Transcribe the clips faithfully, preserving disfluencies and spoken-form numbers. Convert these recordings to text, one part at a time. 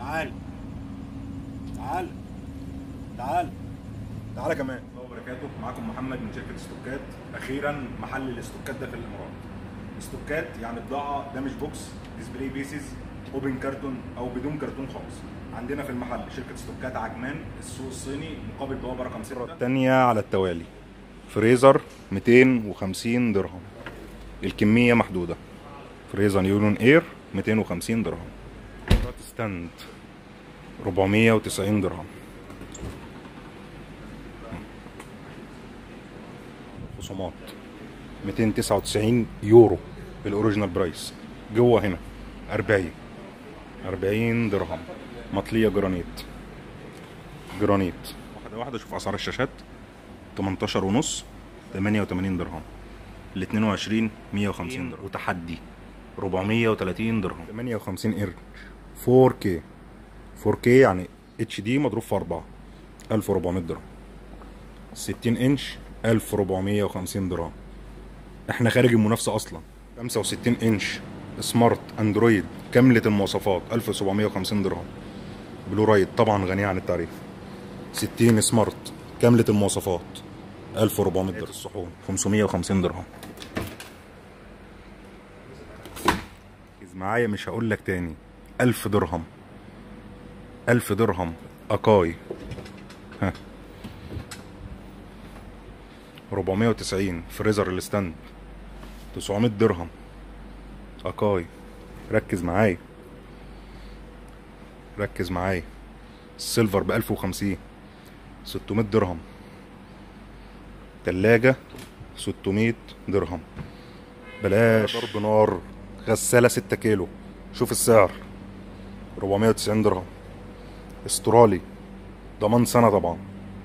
تعال تعال تعال تعال كمان. الله وبركاته، معاكم محمد من شركه استوكات. اخيرا محل الاستوكات ده في الامارات. استوكات يعني بضاعه، ده مش بوكس، ديسبلاي بيسز، اوبن كرتون او بدون كرتون خالص. عندنا في المحل شركه استوكات عجمان، السوق الصيني، مقابل بوابه رقم ستة. الثانيه على التوالي فريزر مئتين وخمسين درهم، الكميه محدوده. فريزر يونون اير مئتين وخمسين درهم. ستاند أربعمية وتسعين درهم. خصومات مئتين وتسعة وتسعين يورو الاوريجينال برايس. جوه هنا أربعين أربعين درهم. مطليه جرانيت جرانيت واحده واحده. شوف اسعار الشاشات، تمنتاشر ونص تمانية وتمانين درهم، ال اتنين وعشرين مية وخمسين درهم، وتحدي أربعمية وتلاتين درهم. تمانية وخمسين قرش فور كيه. فور كيه يعني اتش دي مضروب في أربعة، ألف وأربعمية درهم. ستين انش ألف وأربعمية وخمسين درهم. احنا خارج المنافسه اصلا. خمسة وستين انش سمارت اندرويد كامله المواصفات ألف وسبعمية وخمسين درهم. بلورايد طبعا غنيه عن التعريف. ستين سمارت كامله المواصفات ألف وأربعمية درهم. الصحون خمسمية وخمسين درهم. ركز معايا مش هقول لك تاني، ألف درهم. ألف درهم اكاي. ها أربعمية وتسعين فريزر الستاند تسعمية درهم اكاي. ركز معايا ركز معايا. السيلفر ب ألف وخمسين ستمية درهم. تلاجة ستمية درهم. بلاش ضرب نار. غسالة ستة كيلو، شوف السعر أربعمية وتسعين درهم. استرالي ضمان سنة طبعا.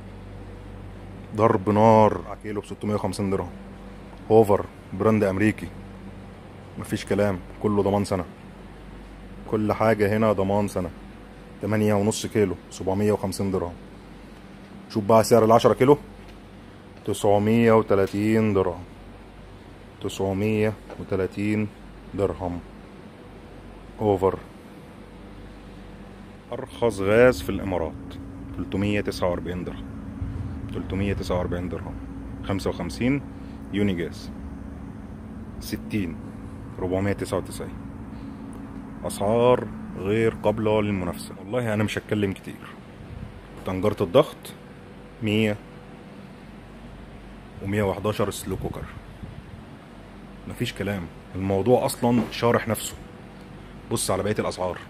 ضرب نار كيلو ب ستمية وخمسين درهم. هوفر براند امريكي، مفيش كلام، كله ضمان سنة. كل حاجة هنا ضمان سنة. تمانية ونص كيلو سبعمية وخمسين درهم. شوف بقى سعر العشرة كيلو تسعمية وتلاتين درهم. تسعمية وتلاتين درهم. اوفر. ارخص غاز في الامارات تلتمية وتسعة وأربعين درهم. تلتمية وتسعة وأربعين درهم. خمسة وخمسين يوني جاز. ستين أربعمية وتسعة وتسعين. اسعار غير قابلة للمنافسة. والله انا مش هتكلم كتير. طنجرة الضغط مية ومية وحداشر سلو كوكر. مفيش كلام، الموضوع اصلا شارح نفسه. بص على بقية الاسعار.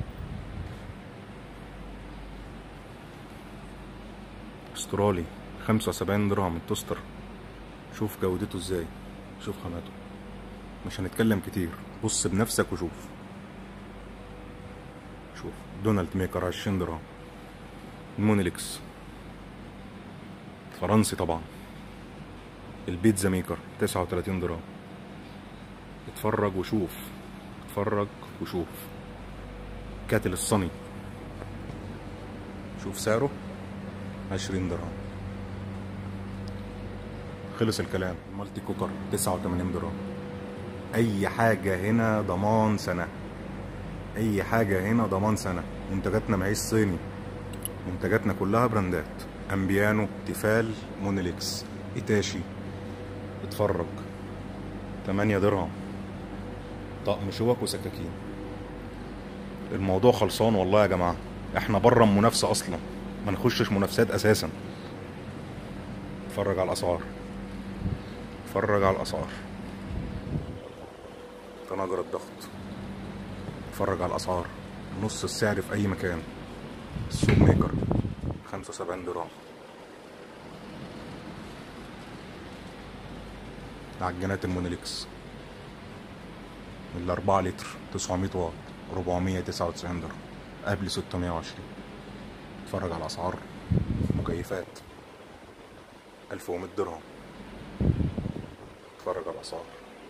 استرالي خمسة وسبعين درهم التوستر. شوف جودته ازاي، شوف خامته. مش هنتكلم كتير، بص بنفسك وشوف. شوف دونالد ميكر عشرين درهم. المونيليكس فرنسي طبعا. البيتزا ميكر تسعة وتلاتين درهم. اتفرج وشوف اتفرج وشوف. كاتل الصني شوف سعره عشرين درهم. خلص الكلام. المالتي كوكر تسعة وتمانين درهم. اي حاجة هنا ضمان سنة. اي حاجة هنا ضمان سنة. منتجاتنا معيش صيني، منتجاتنا كلها براندات. امبيانو، تيفال، مونيليكس، ايتاشي. اتفرج. تمانية درهم. طقم شوك وسكاكين. الموضوع خلصان والله يا جماعة. احنا بره المنافسة اصلا، ما نخشش منافسات اساسا. اتفرج على الاسعار. اتفرج على الاسعار. طناجر الضغط. اتفرج على الاسعار. نص السعر في اي مكان. السوق ميكر خمسة وسبعين درهم. عجانات المونيليكس الأربعة لتر تسعمية واط أربعمية وتسعة وتسعين درهم قبل ستمية وعشرين. اتفرج على الأسعار. مكيفات ألف ومية درهم. اتفرج على الأسعار.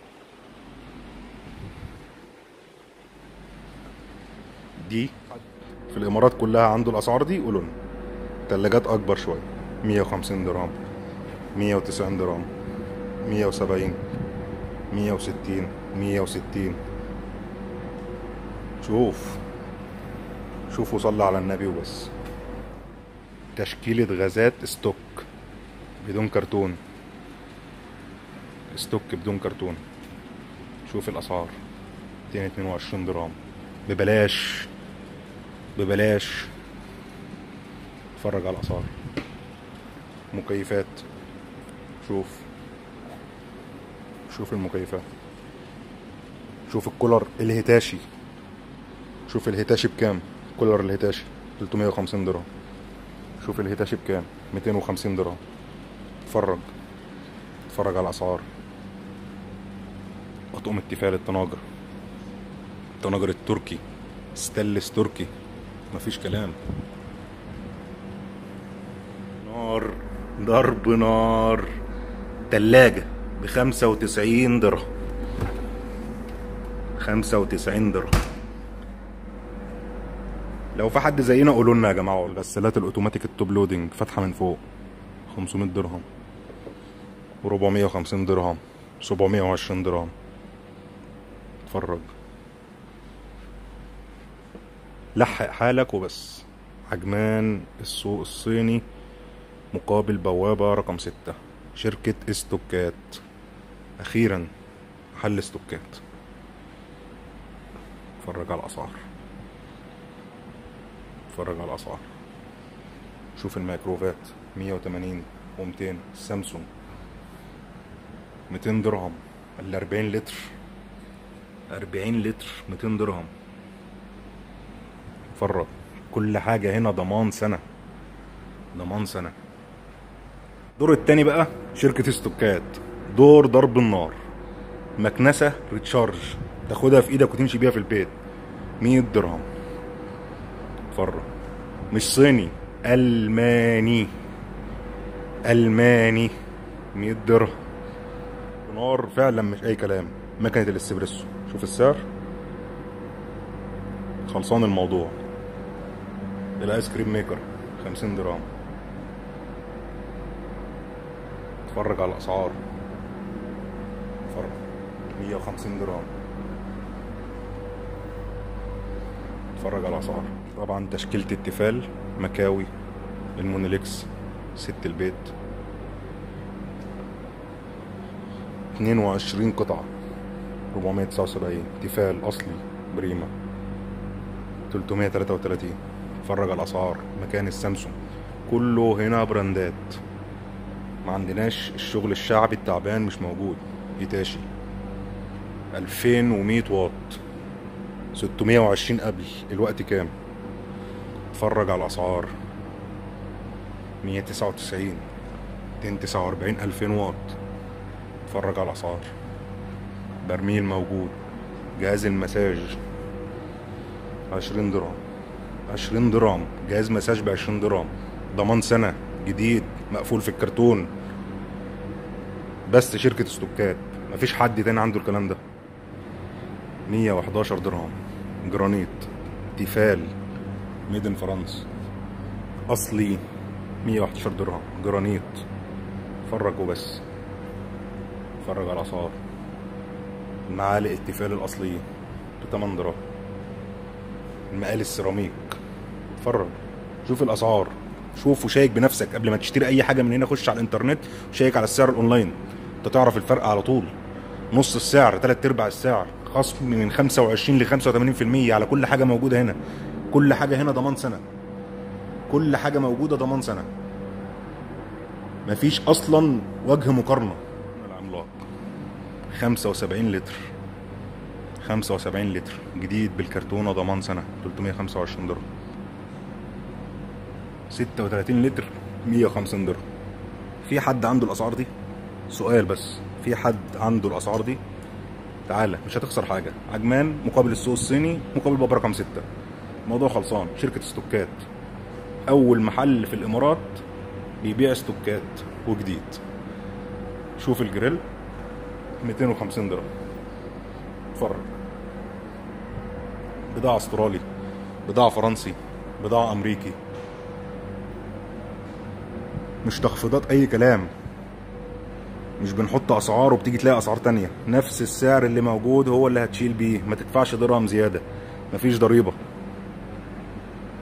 دي في الإمارات كلها عنده الأسعار دي. قولوا لنا. تلاجات أكبر شوية مية وخمسين درهم، مية وتسعين درهم، مية وسبعين، مية وستين، مية وستين. شوف شوفوا صلى على النبي وبس. تشكيلة غازات ستوك بدون كرتون، ستوك بدون كرتون. شوف الاسعار، ميتين واتنين وعشرين درهم ببلاش ببلاش. اتفرج على الاسعار. مكيفات، شوف شوف المكيفات. شوف الكولر الهيتاشي، شوف الهيتاشي بكام. كولر الهيتاشي تلتمية وخمسين درهم. شوف الهيتاشي بكام، ميتين وخمسين درهم. اتفرج اتفرج على الاسعار. اطقم التيفال الطناجر، الطناجر التركي، ستانلس تركي، مفيش كلام. نار، ضرب نار. تلاجة بخمسة وتسعين درهم، خمسة وتسعين درهم. لو في حد زينا قولوا لنا يا جماعه. الغسالات الاوتوماتيك التوب لودنج فاتحه من فوق، خمسمية درهم وربعمية وخمسين درهم، سبعمية وعشرين درهم. اتفرج، لحق حالك وبس. عجمان السوق الصيني مقابل بوابة رقم ستة، شركة استوكات. اخيرا محل استوكات. اتفرج على الاسعار، اتفرج على الاسعار. شوف الميكروفات مية وتمانين ومتين. سامسونج ميتين درهم، ال أربعين لتر، أربعين لتر ميتين درهم. اتفرج، كل حاجة هنا ضمان سنة، ضمان سنة. الدور التاني بقى شركة استوكات، دور ضرب النار. مكنسة ريتشارج تاخدها في ايدك وتمشي بيها في البيت، مية درهم. اتفرج، مش صيني، ألماني، ألماني، مية درهم. نار فعلا مش أي كلام. مكنة الاسبريسو، شوف السعر، خلصان الموضوع. الايس كريم ميكر خمسين درهم. اتفرج على الأسعار، اتفرج، مية وخمسين درهم. اتفرج على الأسعار. طبعا تشكيلة التيفال، مكاوي، المونيليكس، ست البيت، اتنين وعشرين قطعة، ربعمية تسعة وسبعين. تيفال أصلي بريمة تلتمية وتلاتة وتلاتين. اتفرج على الأسعار. مكان السامسونج كله هنا براندات، ما عندناش الشغل الشعبي التعبان، مش موجود. هيتاشي ألفين ومية واط، ستمية وعشرين قبل. الوقت كام؟ اتفرج على الأسعار. مية تسعة وتسعين، ميتين وتسعة وأربعين، ألفين واط. اتفرج على الأسعار. برميل موجود. جهاز المساج عشرين درهم، عشرين درهم. جهاز مساج بعشرين درهم، ضمان سنة، جديد، مقفول في الكرتون. بس شركة استوكات، مفيش حد تاني عنده الكلام ده. مية وحداشر درهم. جرانيت تيفال ميدن فرنسا اصلي، مية وحداشر درهم جرانيت. اتفرج وبس، اتفرج على الاسعار. المعالق التيفال الاصلية بتمن درهم. المقال السيراميك. اتفرج، شوف الاسعار. شوف وشيك بنفسك قبل ما تشتري اي حاجه من هنا. خش على الانترنت وشيك على السعر الاونلاين، انت تعرف الفرق على طول. نص السعر، تلات ارباع السعر، خصم من خمسة وعشرين ل خمسة وتمانين في المية على كل حاجه موجوده هنا. كل حاجه هنا ضمان سنه، كل حاجه موجوده ضمان سنه، مفيش اصلا وجه مقارنه. العملاق خمسة وسبعين لتر، خمسة وسبعين لتر جديد بالكرتونه، ضمان سنه، تلتمية وخمسة وعشرين درهم. ستة وتلاتين لتر، مية وخمسين درهم. في حد عنده الاسعار دي؟ سؤال بس، في حد عنده الاسعار دي؟ تعالى، مش هتخسر حاجه. عجمان مقابل السوق الصيني مقابل باب رقم ستة. الموضوع خلصان. شركه استوكات، اول محل في الامارات بيبيع استوكات وجديد. شوف الجريل ميتين وخمسين درهم. اتفرج، بضاعه استرالي، بضاعه فرنسي، بضاعه امريكي، مش تخفيضات اي كلام. مش بنحط اسعار وبتيجي تلاقي اسعار تانية. نفس السعر اللي موجود هو اللي هتشيل بيه، ما تدفعش درهم زيادة، مفيش ضريبة.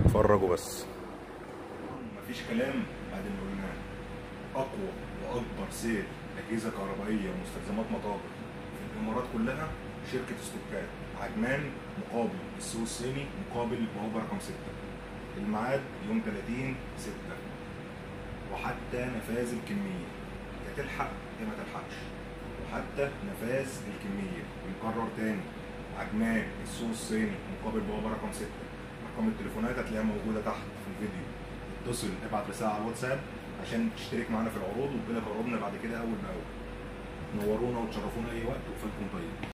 اتفرجوا بس. مفيش كلام بعد اللي قلناه. اقوى واكبر سيل اجهزه كهربائيه ومستلزمات مطابخ في الامارات كلها شركه استوكات عجمان، مقابل السوق الصيني، مقابل بوابه رقم ستة. الميعاد يوم تلاتين ستة، وحتى نفاذ الكميه، يا تلحق يا ما تلحقش. وحتى نفاذ الكميه بنكرر تاني، عجمان السوق الصيني، مقابل بوابه رقم ستة. ارقام التليفونات هتلاقيها موجوده تحت في الفيديو. اتصل، ابعت رساله على الواتساب عشان تشترك معانا في العروض، وتجيلك عروضنا بعد كده اول باول. نورونا وتشرفونا اي وقت، وفاتكم طيب.